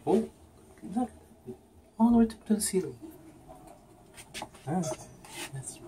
Oh, look. All the way to the ceiling. Ah, that's